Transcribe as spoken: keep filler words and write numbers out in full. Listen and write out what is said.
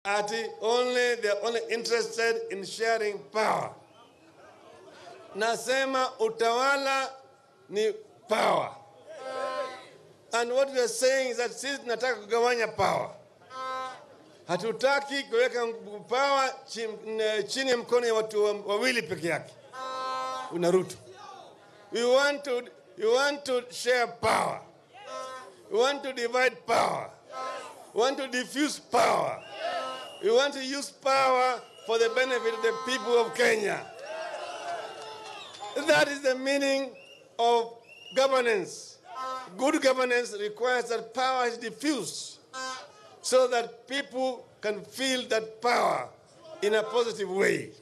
Ati only they're only interested in sharing power. Nasema utawala ni power. And what we are saying is that sisi tunataka kugawanya power. Hatutaki kuweka power chini ya mkono ya watu wawili peke yake. Una Ruto. We want to we want to share power. We want to divide power. We want to diffuse power. We want to use power for the benefit of the people of Kenya. That is the meaning of governance. Good governance requires that power is diffused so that people can feel that power in a positive way.